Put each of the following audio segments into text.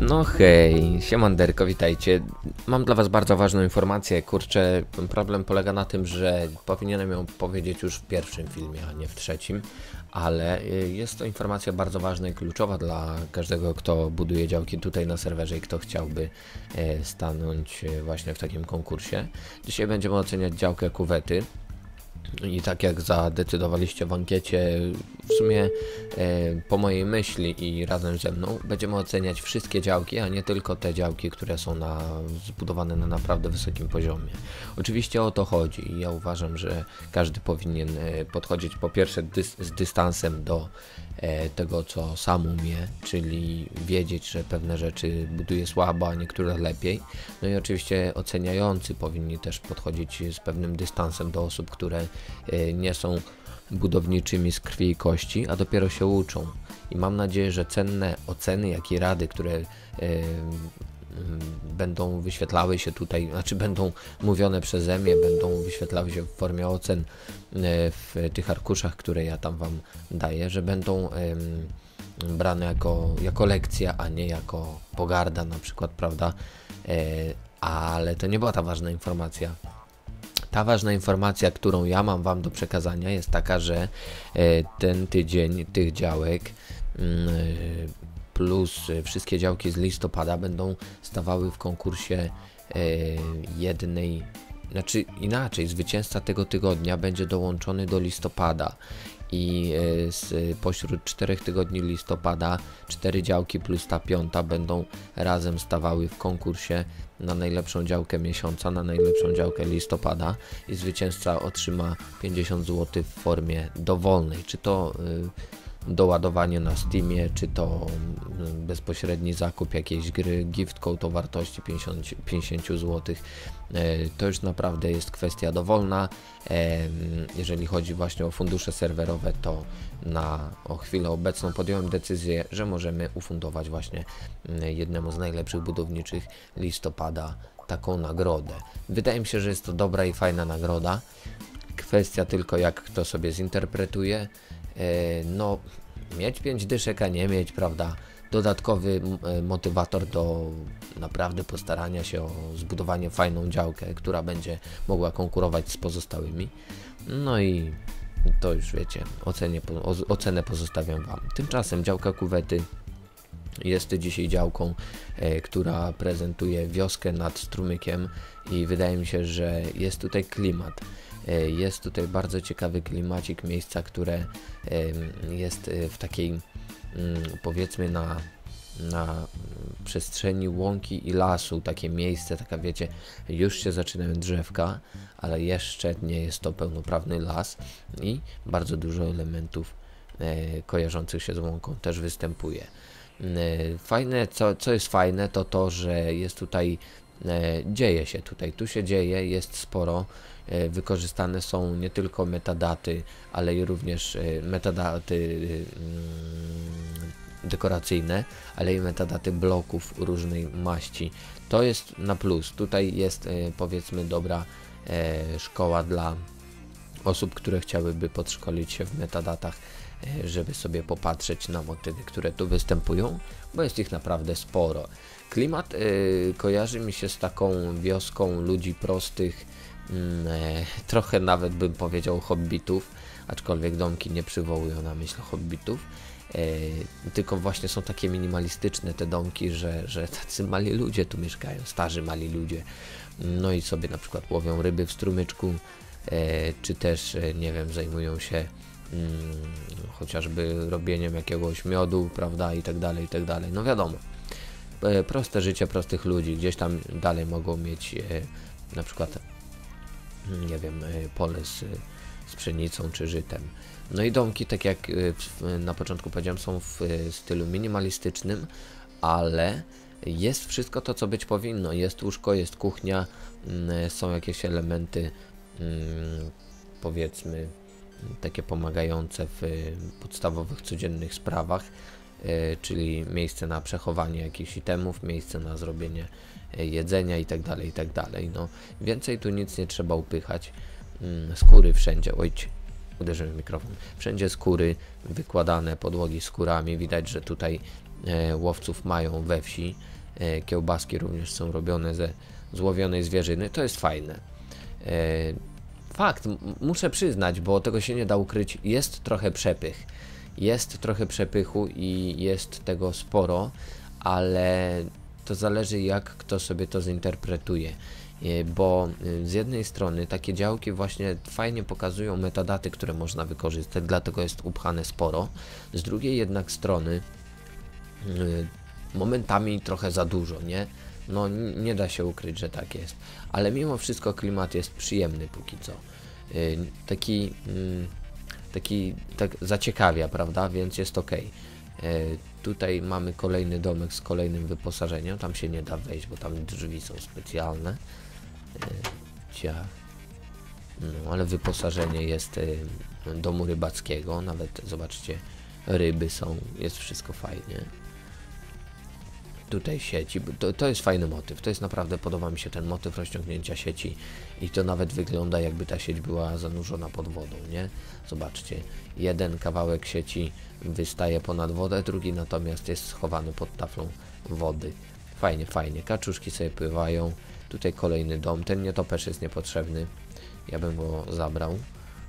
No hej, siemanderko, witajcie. Mam dla was bardzo ważną informację. Kurczę, problem polega na tym, że powinienem ją powiedzieć już w pierwszym filmie, a nie w trzecim. Ale jest to informacja bardzo ważna i kluczowa dla każdego, kto buduje działki tutaj na serwerze i kto chciałby stanąć właśnie w takim konkursie. Dzisiaj będziemy oceniać działkę kuwety. I tak jak zadecydowaliście w ankiecie, w sumie po mojej myśli i razem ze mną będziemy oceniać wszystkie działki, a nie tylko te działki, które są zbudowane na naprawdę wysokim poziomie. Oczywiście o to chodzi i ja uważam, że każdy powinien podchodzić po pierwsze z dystansem do tego, co sam umie, czyli wiedzieć, że pewne rzeczy buduje słabo, a niektóre lepiej. No i oczywiście oceniający powinni też podchodzić z pewnym dystansem do osób, które nie są budowniczymi z krwi i kości, a dopiero się uczą. I mam nadzieję, że cenne oceny, jak i rady, które będą wyświetlały się tutaj, znaczy będą mówione przeze mnie, będą wyświetlały się w formie ocen w tych arkuszach, które ja tam wam daję, że będą brane jako lekcja, a nie jako pogarda na przykład, prawda? Ale to nie była ta ważna informacja. Ta ważna informacja, którą ja mam wam do przekazania, jest taka, że ten tydzień tych działek plus wszystkie działki z listopada będą stawały w konkursie jednej, znaczy inaczej, zwycięzca tego tygodnia będzie dołączony do listopada i pośród 4 tygodni listopada 4 działki plus ta piąta będą razem stawały w konkursie na najlepszą działkę miesiąca, na najlepszą działkę listopada i zwycięzca otrzyma 50 zł w formie dowolnej, czy to doładowanie na Steamie, czy to bezpośredni zakup jakiejś gry, gift code o wartości 50 zł. To już naprawdę jest kwestia dowolna. Jeżeli chodzi właśnie o fundusze serwerowe, to o chwilę obecną podjąłem decyzję, że możemy ufundować właśnie jednemu z najlepszych budowniczych listopada taką nagrodę. Wydaje mi się, że jest to dobra i fajna nagroda. Kwestia tylko, jak kto sobie zinterpretuje. No, mieć 5 dyszek, a nie mieć, prawda, dodatkowy motywator do naprawdę postarania się o zbudowanie fajną działkę, która będzie mogła konkurować z pozostałymi. No i to już wiecie, ocenę pozostawiam wam. Tymczasem działka kuwety jest dzisiaj działką, która prezentuje wioskę nad strumykiem i wydaje mi się, że jest tutaj klimat. Jest tutaj bardzo ciekawy klimacik, miejsca, które jest w takiej powiedzmy na przestrzeni łąki i lasu, takie miejsce, taka wiecie, już się zaczynają drzewka, ale jeszcze nie jest to pełnoprawny las i bardzo dużo elementów kojarzących się z łąką też występuje. Fajne, co jest fajne, to to, że jest tutaj, dzieje się tutaj, tu się dzieje, jest sporo. Wykorzystane są nie tylko metadaty, ale i również metadaty dekoracyjne, ale i metadaty bloków różnej maści. To jest na plus. Tutaj jest powiedzmy dobra szkoła dla osób, które chciałyby podszkolić się w metadatach, żeby sobie popatrzeć na motywy, które tu występują, bo jest ich naprawdę sporo. Klimat kojarzy mi się z taką wioską ludzi prostych, trochę nawet bym powiedział hobbitów, aczkolwiek domki nie przywołują na myśl hobbitów, tylko właśnie są takie minimalistyczne te domki, że tacy mali ludzie tu mieszkają, starzy mali ludzie, no i sobie na przykład łowią ryby w strumyczku, czy też nie wiem, zajmują się chociażby robieniem jakiegoś miodu, prawda, i tak dalej, no wiadomo, proste życie prostych ludzi, gdzieś tam dalej mogą mieć na przykład nie wiem, pole z pszenicą czy żytem. No i domki, tak jak na początku powiedziałem, są w stylu minimalistycznym, ale jest wszystko to, co być powinno. Jest łóżko, jest kuchnia, są jakieś elementy, powiedzmy, takie pomagające w podstawowych, codziennych sprawach, czyli miejsce na przechowanie jakichś itemów, miejsce na zrobienie jedzenia i tak dalej. No, więcej tu nic nie trzeba upychać. Skóry wszędzie, ojcie, uderzyłem w mikrofon. Wszędzie skóry, wykładane podłogi skórami. Widać, że tutaj łowców mają we wsi. Kiełbaski również są robione ze złowionej zwierzyny, to jest fajne. Fakt, muszę przyznać, bo tego się nie da ukryć, jest trochę przepych. Jest trochę przepychu i jest tego sporo, ale to zależy, jak kto sobie to zinterpretuje. Bo z jednej strony takie działki właśnie fajnie pokazują metadaty, które można wykorzystać, dlatego jest upchane sporo. Z drugiej jednak strony momentami trochę za dużo, nie? No nie da się ukryć, że tak jest. Ale mimo wszystko klimat jest przyjemny póki co. Tak zaciekawia, prawda? Więc jest ok. Tutaj mamy kolejny domek z kolejnym wyposażeniem. Tam się nie da wejść, bo tam drzwi są specjalne. No, ale wyposażenie jest domu rybackiego. Nawet zobaczcie, ryby są, jest wszystko fajnie. Tutaj sieci, to jest fajny motyw, to jest naprawdę, podoba mi się ten motyw rozciągnięcia sieci i to nawet wygląda, jakby ta sieć była zanurzona pod wodą, nie? Zobaczcie, jeden kawałek sieci wystaje ponad wodę, drugi natomiast jest schowany pod taflą wody. Fajnie, fajnie, kaczuszki sobie pływają, tutaj kolejny dom, ten nietoperz jest niepotrzebny, ja bym go zabrał.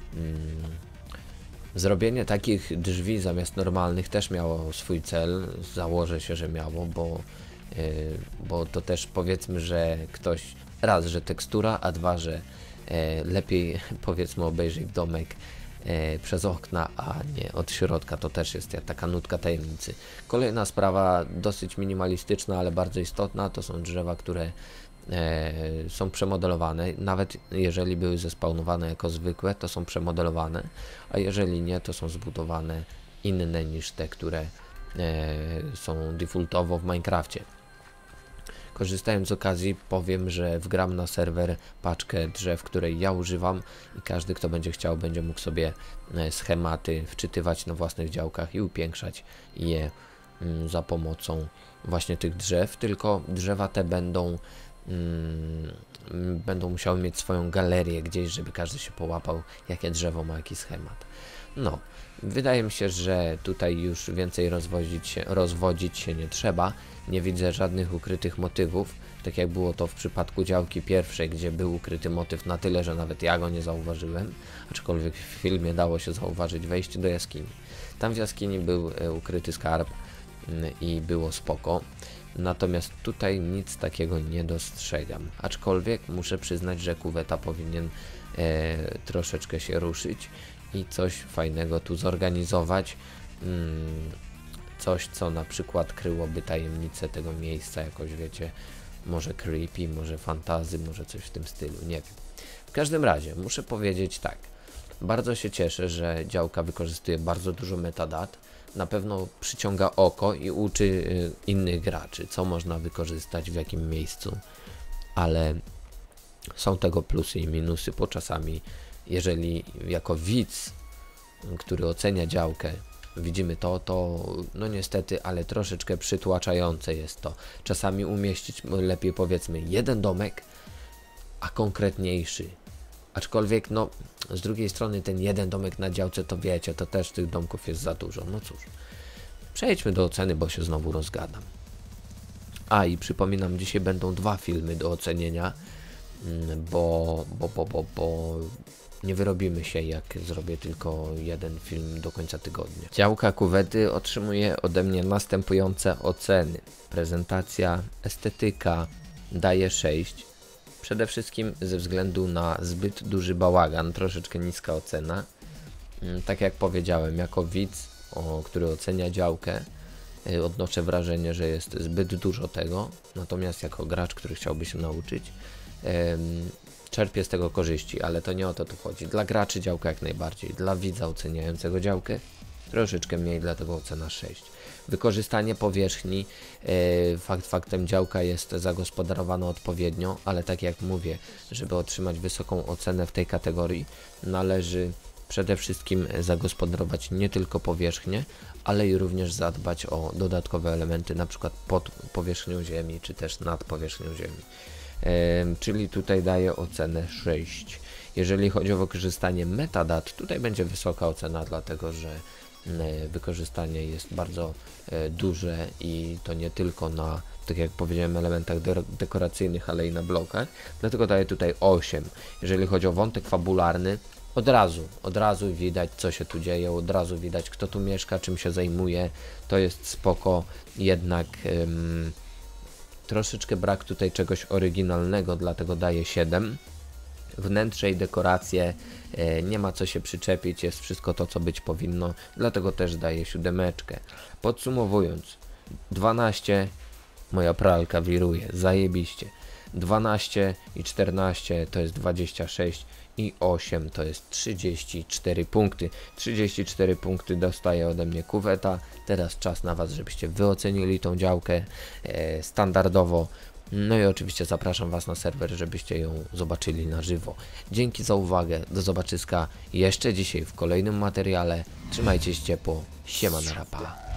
Zrobienie takich drzwi zamiast normalnych też miało swój cel, założę się, że miało, bo to też powiedzmy, że ktoś, raz, że tekstura, a dwa, że lepiej powiedzmy obejrzeć domek przez okna, a nie od środka, to też jest taka nutka tajemnicy. Kolejna sprawa, dosyć minimalistyczna, ale bardzo istotna, to są drzewa, które są przemodelowane, nawet jeżeli były zespawnowane jako zwykłe, to są przemodelowane, a jeżeli nie, to są zbudowane inne niż te, które są defaultowo w Minecrafcie. Korzystając z okazji, powiem, że wgram na serwer paczkę drzew, której ja używam i każdy, kto będzie chciał, będzie mógł sobie schematy wczytywać na własnych działkach i upiększać je za pomocą właśnie tych drzew, tylko drzewa te będą musiały mieć swoją galerię gdzieś, żeby każdy się połapał, jakie drzewo ma jaki schemat. No, wydaje mi się, że tutaj już więcej rozwodzić się nie trzeba. Nie widzę żadnych ukrytych motywów, tak jak było to w przypadku działki pierwszej, gdzie był ukryty motyw na tyle, że nawet ja go nie zauważyłem, aczkolwiek w filmie dało się zauważyć wejście do jaskini. Tam w jaskini był ukryty skarb i było spoko. Natomiast tutaj nic takiego nie dostrzegam, aczkolwiek muszę przyznać, że kuweta powinien troszeczkę się ruszyć i coś fajnego tu zorganizować, coś, co na przykład kryłoby tajemnicę tego miejsca, jakoś wiecie, może creepy, może fantasy, może coś w tym stylu, nie wiem. W każdym razie muszę powiedzieć tak, bardzo się cieszę, że działka wykorzystuje bardzo dużo metadat, na pewno przyciąga oko i uczy innych graczy, co można wykorzystać w jakim miejscu, ale są tego plusy i minusy, bo czasami, jeżeli jako widz, który ocenia działkę, widzimy to no niestety, ale troszeczkę przytłaczające jest to. Czasami umieścić lepiej powiedzmy jeden domek, a konkretniejszy. Aczkolwiek no z drugiej strony ten jeden domek na działce, to wiecie, to też tych domków jest za dużo. No cóż, przejdźmy do oceny, bo się znowu rozgadam. A i przypominam, dzisiaj będą dwa filmy do ocenienia, bo nie wyrobimy się, jak zrobię tylko jeden film do końca tygodnia. Działka kuwety otrzymuje ode mnie następujące oceny. Prezentacja, estetyka daje 6. Przede wszystkim ze względu na zbyt duży bałagan, troszeczkę niska ocena. Tak jak powiedziałem, jako widz, który ocenia działkę, odnoszę wrażenie, że jest zbyt dużo tego. Natomiast jako gracz, który chciałby się nauczyć, czerpię z tego korzyści, ale to nie o to tu chodzi. Dla graczy działka jak najbardziej, dla widza oceniającego działkę troszeczkę mniej, dlatego ocena 6. Wykorzystanie powierzchni, faktem działka jest zagospodarowana odpowiednio, ale tak jak mówię, żeby otrzymać wysoką ocenę w tej kategorii, należy przede wszystkim zagospodarować nie tylko powierzchnię, ale i również zadbać o dodatkowe elementy, na przykład pod powierzchnią ziemi, czy też nad powierzchnią ziemi. Czyli tutaj daję ocenę 6. Jeżeli chodzi o wykorzystanie metadat, tutaj będzie wysoka ocena, dlatego że wykorzystanie jest bardzo duże i to nie tylko na, tak jak powiedziałem, elementach dekoracyjnych, ale i na blokach, dlatego daję tutaj 8. Jeżeli chodzi o wątek fabularny, od razu widać, co się tu dzieje, od razu widać, kto tu mieszka, czym się zajmuje, to jest spoko, jednak troszeczkę brak tutaj czegoś oryginalnego, dlatego daję 7. Wnętrze i dekoracje, nie ma co się przyczepić, jest wszystko to, co być powinno, dlatego też daję 7. Podsumowując, 12, moja pralka wiruje, zajebiście. 12 i 14 to jest 26 i 8 to jest 34 punkty. 34 punkty dostaje ode mnie kuweta. Teraz czas na Was, żebyście wyocenili tą działkę standardowo. No i oczywiście zapraszam Was na serwer, żebyście ją zobaczyli na żywo. Dzięki za uwagę, do zobaczyska jeszcze dzisiaj w kolejnym materiale. Trzymajcie się ciepło, siema na rapa.